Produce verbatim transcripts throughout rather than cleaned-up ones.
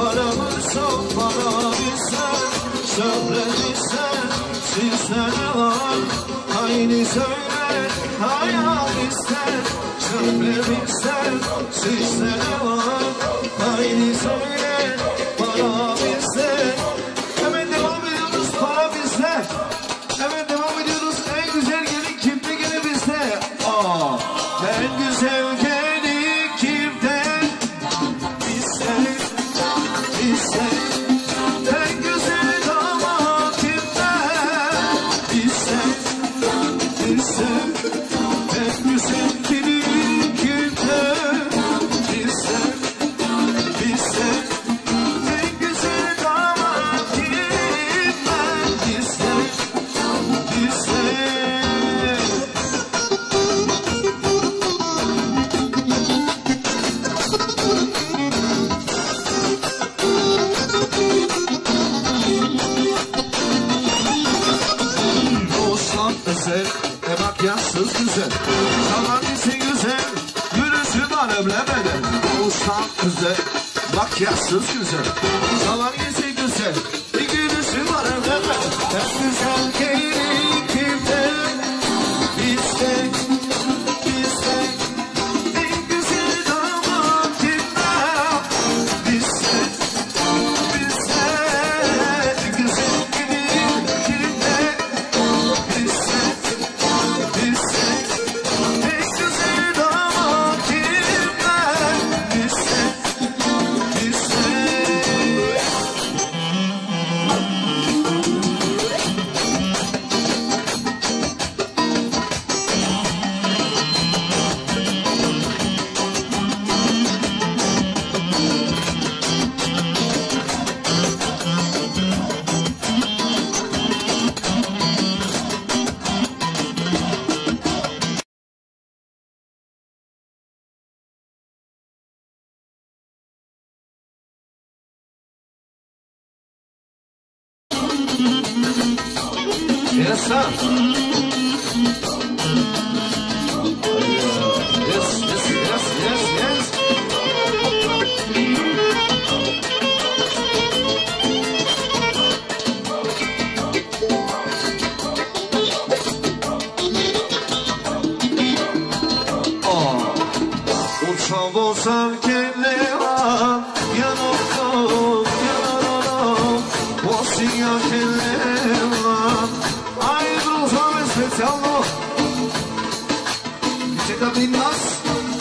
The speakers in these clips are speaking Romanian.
Paramızsa para bizden, şöhretizden sizden var. Haydi söyle hayal bizden, şöhretimizden sizden var. Haydi söyle para bizden. Hemen devam ediyoruz, para bizde. Hemen devam ediyoruz. En güzel gelin kimde, gene bizde. Aa, en güzel gelin kimde? Bizde, bizde. En güzel damat kimde? Bizde, bizde. En güzel gelin kimde? Bizde, bizde. En güzel damat kimde? Bizde, bizde. Oğuzhan güzel, e makyajsız güzel. Şalanisi güzel, yürüsü var evlemeden. Oğuzhan güzel, makyajsız güzel. Şalanisi güzel, bir yürüsü var evlemeden. En güzel gelin kimde? Bizde, bizde. En güzel damat kimde? Bizde, bizde. En güzel gelin kimde? Bizde, bizde. En güzel damat kimde? Bizde, bizde. Yes, sir. Yes, yes, yes, yes, yes. Oh, uçan olsam kelle var, yanım yanarım, olsun ya kelle var. Ay, дружбаме специално чека би нас.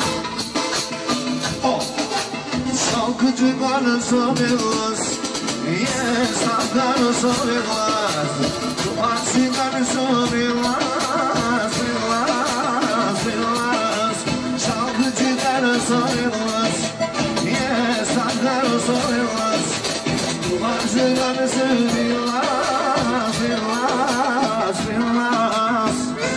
О, салко джигана собелас, е, салкана собелас, пасигана собелас, белас, белас, салко джигана собелас, е, салкана собелас, пасигана собелас, белас, белас.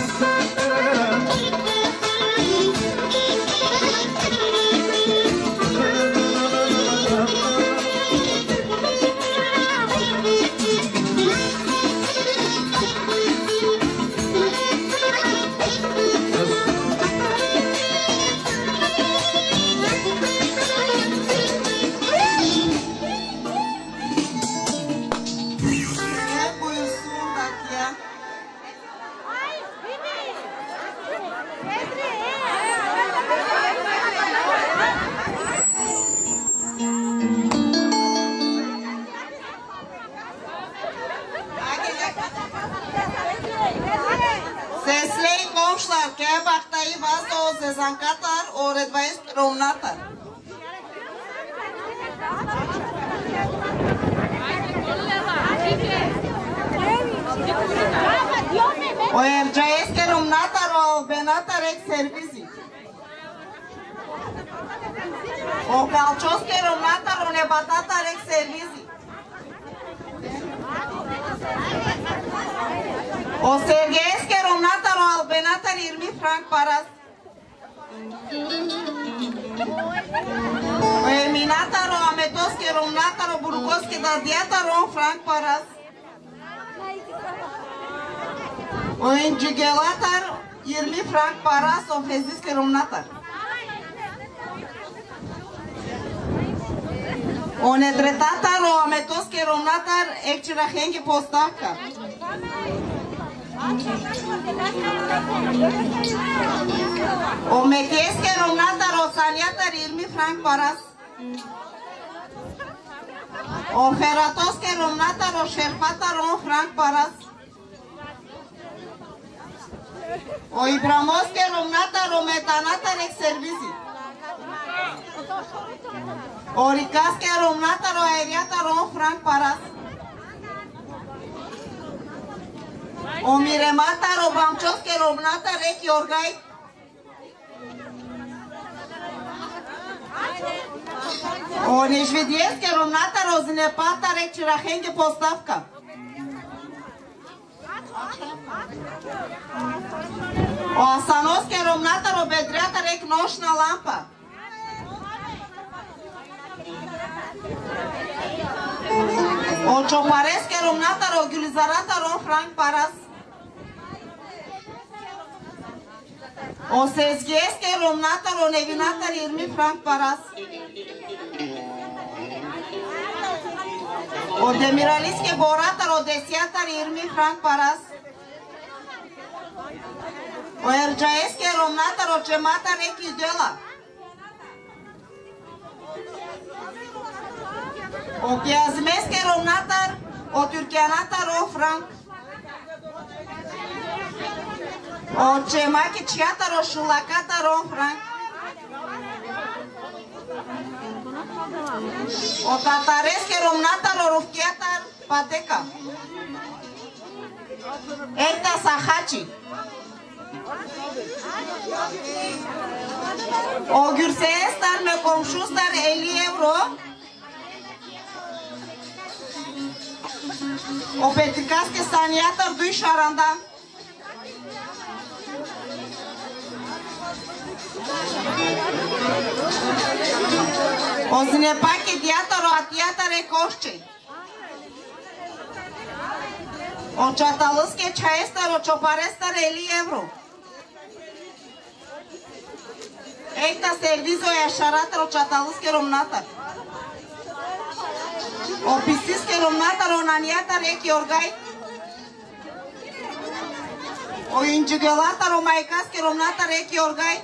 Sesleyin komşular, köye baktayı varsa o sezan katar, o redbayız romnatar. O emcayes que romnatar o benatar ek servisi. O calchos que romnatar o nebatatar ek servisi. O sergeyes que romnatar o albenatar yirmi frank paras. O eminatar o ametos que romnatar o burgos que dadiatar o frank paras. O encigelatar yirmi frank paras o fezis que romnatar. O nedretatar o ametos que romnatar ekchirahenge postaka. O meties que romnatar o saniatar ilmi frank paras. O feratos que romnatar o sherpatar o frank paras. O ibramos que romnatar o metanatar ek servisi. O ricas que romnatar o aeriatar o frank paras. O mirematar o bamchos que romnatar ek yorgai. O nežvidies que romnatar o zinepatar ek chirahenge postavka. O asanos que romnatar o bedreatar ek noșna lampa. O chopares que romnatar o gulizaratar o frank paras. O sezgies que romnatar o nevinatar yirmi frank paras. O demiralis que boratar o desiatar yirmi frank paras. O ercaes que romnatar o cematar ek yüdela. O piazmes que romnatar o türkianatar o frank. O cema que chiatar o shulacatar o frank. O tatares que romnatar o rufkiatar pateca. Ekta sahachi. O gürseestar me komşustar elli euro. O petricas que saniatar dui şaranda. O zinepa que diatar o atiatar e coșce. O çatalız que çayestar o çoparestar elli euro. Ekta servizo yaşaratar o çatalız que romnatar. O pisis que romnatar o naniatar ek yorgai. O incigelatar o maicas que romnatar ek yorgai.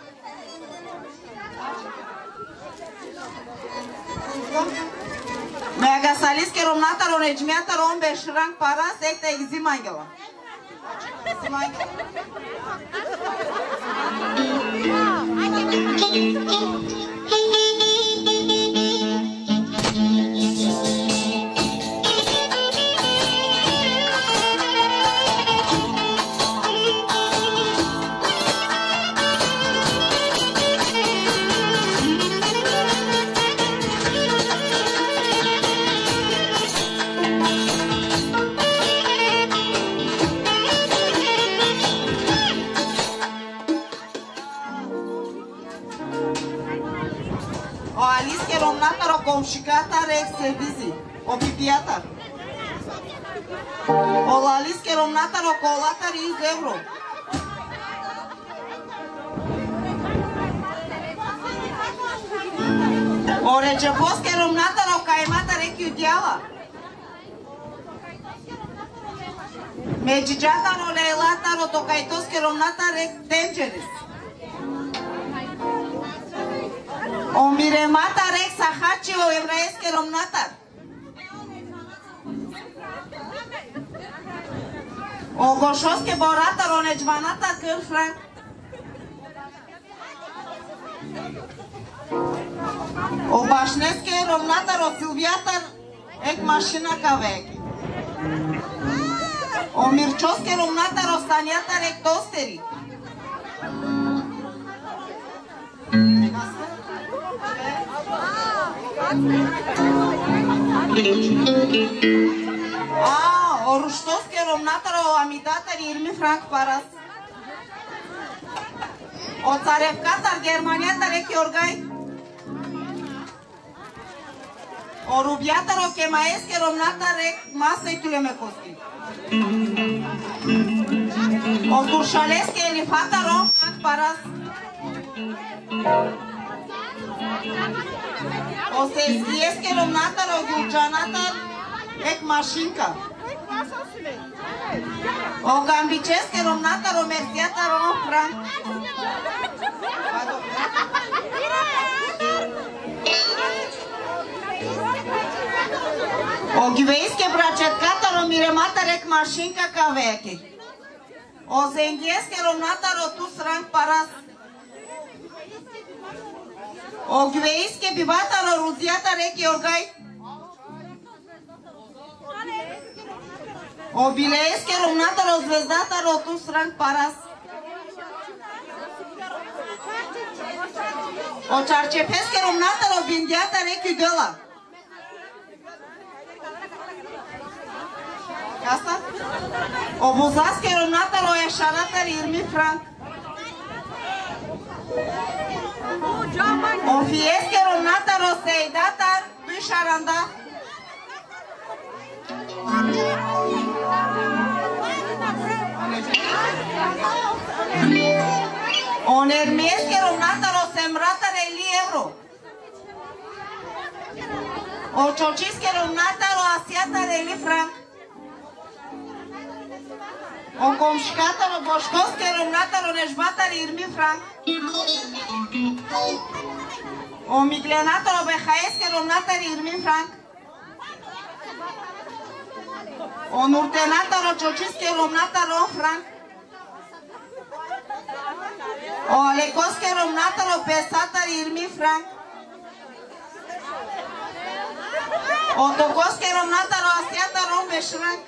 Mega salis que romnatar o necmiatar o beșrank paras ekta eximangela. Eximangela. O alis que romnatar o komşikatar ek servisi. O pipiatar. O lalis que romnatar o kolatar yüz euro. O recepos que romnatar o kaymatar ek yüdyala. Mecicatar o leylatar o tokaitos que romnatar ek tenceres. O mirematar ek sahachi o evraes que romnatar. O goșos que boratar o necvanatar câr frank. O bașnes que romnatar o silviatar ek mașina cavec. O mircios que romnatar o staniatar ek tosteri. Ah, o ruștos que romnatar o amidatar yirmi frank paras. O țarefcatar germaniatar ek yorgai. O rubiatar o chemaes que romnatar ek masă ituleme costi. O turșales que elifatar o frank paras. O O sesliesche romnatar o gulcianatar ec mașinca. O gambicesche romnatar o merziatar o franc. O ghiveische bracetcatar o mirematar ec mașinca ca veche. O zenghiesche romnatar o tus ranc paras. O ghiveische bivatar o ruziatar ec iorgai. O bileesche romnatar o zvezdatar o tus ranc paras. O cercepesche romnatar o bindiatar ec iudela. Asta? O buzasche romnatar o eșaratar irmi franc. O fiesche romnatar o seidatar dui șaranda. O nermiesche romnatar o semratar eli euro. O ciocische romnatar o asiatar eli franc. O comșcatar o boșcosche romnatar o neșbatar irmi franc. O miglenatar o behaesche romnatar irmi franc. O nurtenatar o ciocische romnatar o franc. O alecosche romnatar o pesatar irmi franc. O tocosche romnatar o asiatar o beșranc.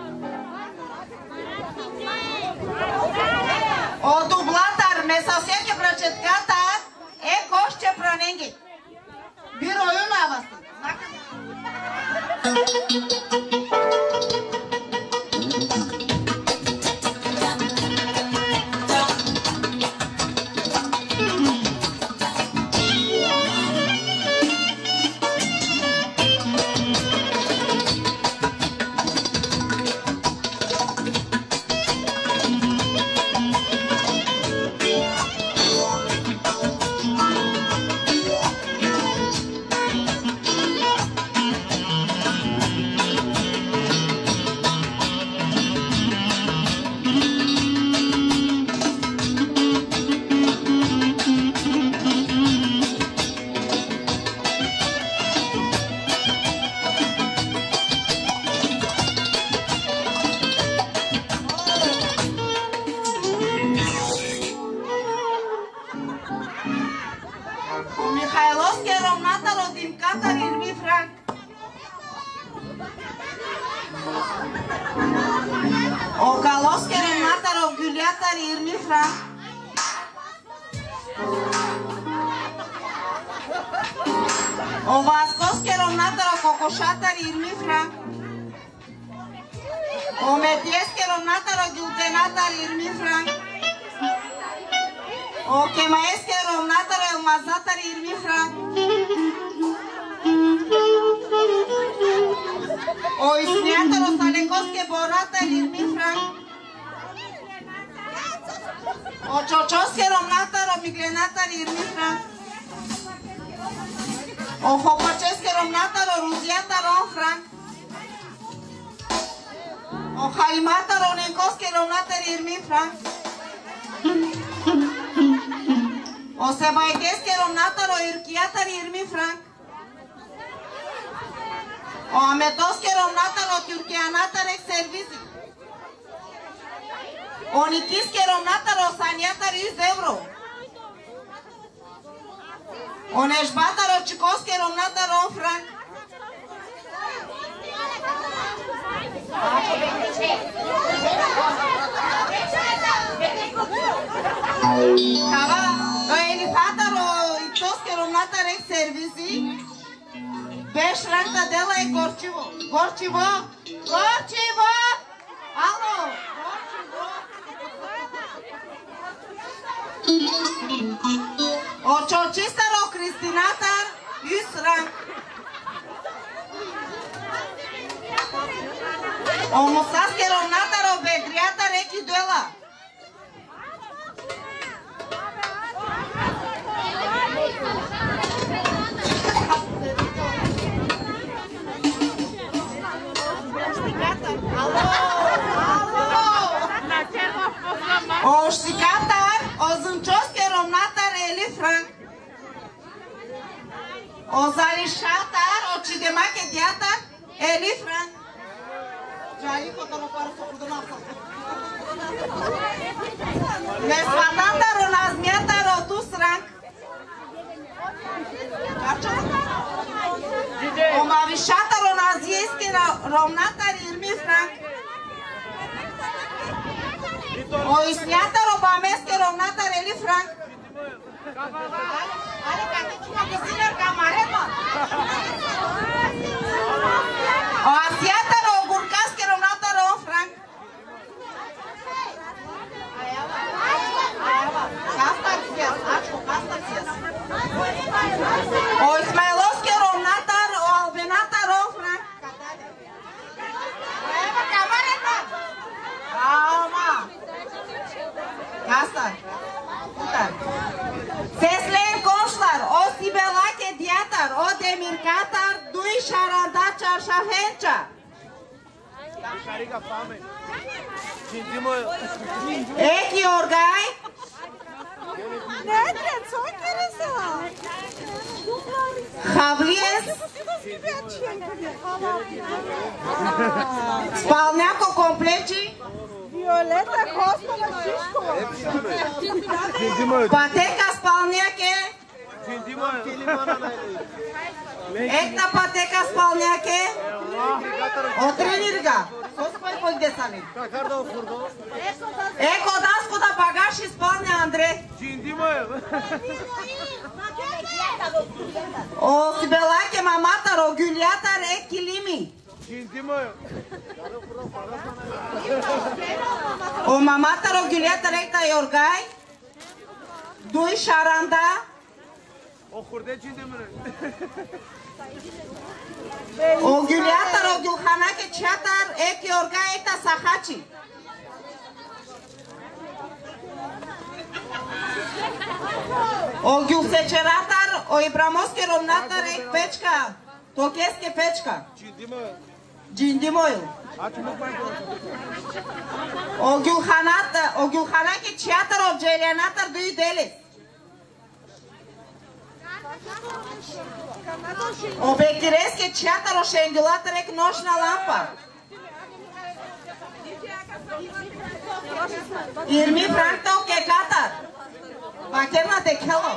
O dublatar mesaseke pracetkatar e košće pranengi. Biro una vas. O galosche romnatar o ghiuliatar irmi franc. O vascosche romnatar o cocoșatar irmi franc. O metiesche romnatar o ghiutenatar irmi franc. O chemaesche romnatar o mazatar irmi franc. O isniatar o salecosche boratar irmi franc. O ciociosche romnatar o miglenatar irmi franc. O hopacesche romnatar o ruziatar o franc. O halimatar o nencosche romnatar irmi franc. O sebaitesche romnatar o irchiatar irmi franc. O ametosche romnatar o turchianatar ex servisi. O nikische romnatar o saniatar iz euro. O neșbatar o cicosche romnatar o franc. Cava, o elifatar o itosche romnatar ex servisi. Beş rankta dela e Gorčivo. Gorčivo! Gorčivo! Alo! Gorčivo! O čočistar o kristinatar yüz rank. O musaske romnatar o bedriatar eki dela. Marishātar, o Chidemake Diatar, Eli Frank. Jali fotoğrafları sokudum. Nesvatantar o Nazmiyatar o Tusrank. O Marishātar o Nazieski Romnatar yirmi Frank. O Ismiatar o Bameski Romnatar Eli Frank. Ale kakicina de sinner camareta. O Asiatar o Gurkaski Romnatar o Frank. Kastar sias, ačko kastar sias. O Ismailovski Romnatar o Albenatar o Frank. Eva camareta. Calma. Kastar. Utar. Sesleyin komşular, o Sibelake Diatar, o Demirkatar, Dui Şaranda Çarşafença. Eki Orgay. Nerede? Çok gerisi. Havlies. Spalnjako kompleci. Violeta Kostova Šiškova. Pateka spalnjake. Ekta pateka spalnjake. O trenirga. Koskoj pojgdesani. Eko dasko da bagaši spalnja Andre. O Sibelake mamatar o Gülyatar ek kilimi. O mamatar o Gülyatar ek da yorgay. Dui Şaranda. O Gülyatar o Gülhanake Çatar ek yorgay ek da Sahaçi. O Gülseçeratar o İbramovski Romnatar ek Pečka. Tokeske Pečka. Cindimoyu. O Gülhanat, o Gülhanake Çatar o Ceylanatar duyu deli. O Bekireske Çatar o Şengülatar ek noşna lampa. yirmi frankta o Kekatar. Makerna te kelo.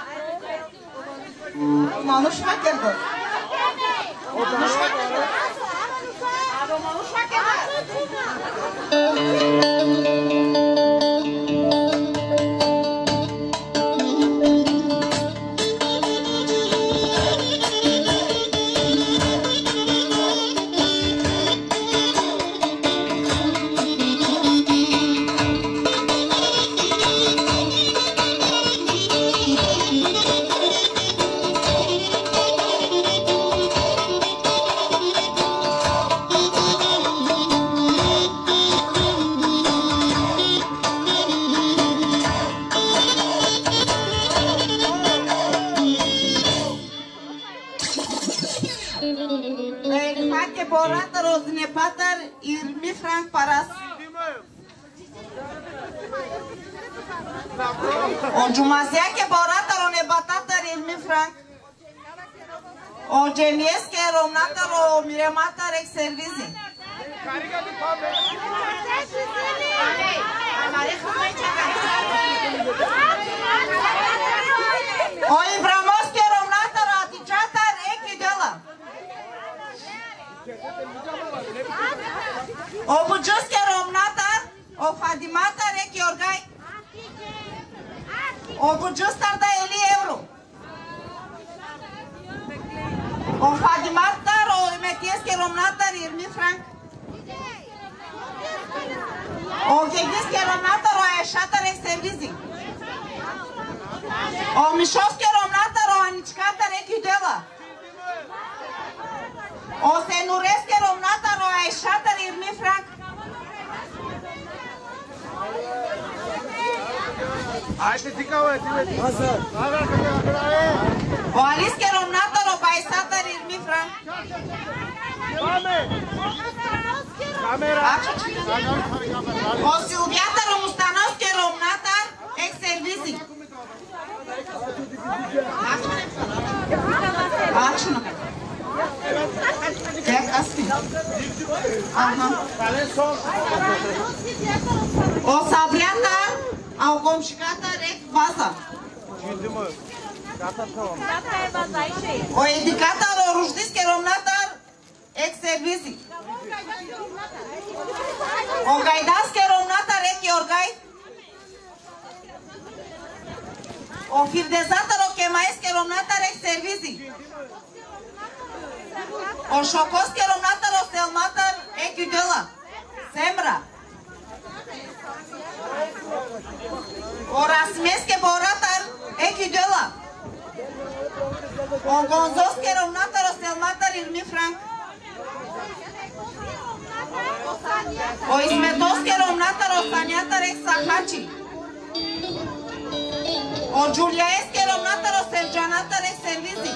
Manuş makerdo. Manuş makerdo. Ado manuş makerdo. Boratar o Znepatar yirmi frank parası. O Cumaziake Boratar o Nebatatar yirmi frank. O Cemieske Romnatar o Mirematar ek servizi. O İbramovski Romnatar o Atiçatar ek Videla. O Bucuske Romnatar, o Fadimatar ek Yorgay. O Bucustar da elli euro. O Fadimatar, o Metieske Romnatar yirmi frank. O Gegniske Romnatar o Aeşatar ek servizi. O Mișovske Romnatar o Aniçkatar ek Yudela. O Senureske Romnatar o Aeșatar yirmi frank. O Aliske Romnatar o Baisatar yirmi frank. O Silviatar o Mustanovske Romnatar ek servizi. Aç şunu. Gel asıl. Aha. O sabriyata, au komşikata rek baza. O edikatar o rujdiske romnatar ek servisi. O gajdaske romnatar ek yorgaj. O firdezatar o kemaeske romnatar ek servisi. O șocoske romnatar o selmatar ek udela. Semra. O rasmeske boratar ek udela. O gonzoske romnatar o selmatar ilmi franc. O ismetoske romnatar o saniatar ek sahaci. O giuliaeske romnatar o selcianatar ek servisi.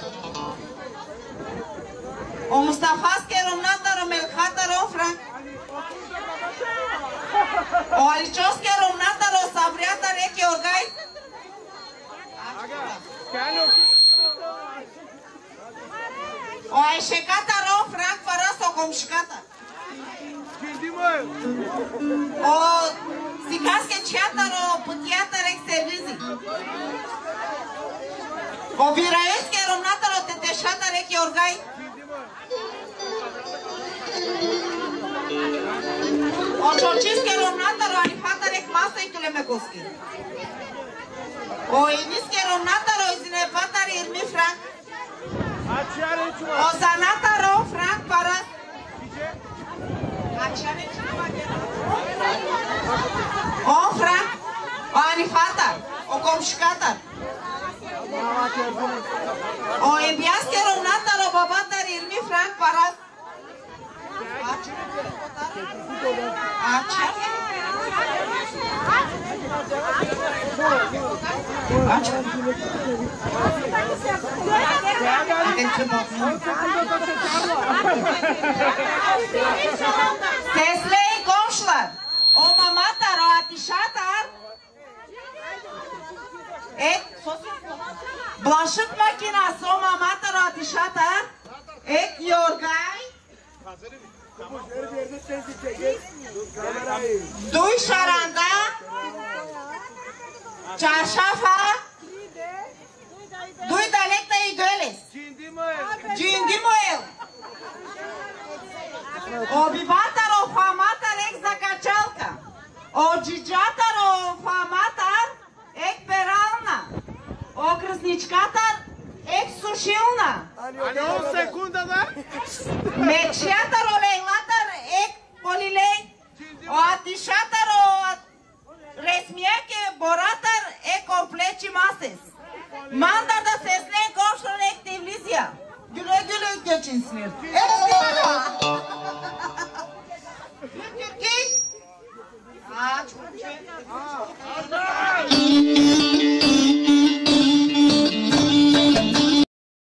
O mustafaske romnatar o melhatar o franc. O alicioske romnatar o sabriatar ek yorgai. O eșecatar o franc fără să o comșicatar. O sicaske ceatar o putiatar ek servisi. O viraeske romnatar o teteșatar ek yorgai. O ciociske romnatar o anifatar ek masă ek tulemekoske. O iniske romnatar o izinepatar irmi franc. O zanatar o franc para. O franc. O anifatar. O comșicatar. O imbiaske romnatar o babatar irmi franc para. Sesley komşular. O mamatar o atişatar. Ek bulaşık makinası o mamatar o atişatar. Ek yorgay. Dui șaranda. Çarşafa. Dui dalekta idoles. Cindimoel. O bibatar o famatar ek zakacalka. O gigatar o famatar ek peralna. O krasničkatar ek sušilna. O secundă, da? Mekšiatar o leilatar ek polilei. O atișatar o resmieke boratar ek compleci mases. Manda da seslen komşuların ek devlizya. Güle güle geçinsin. Evet.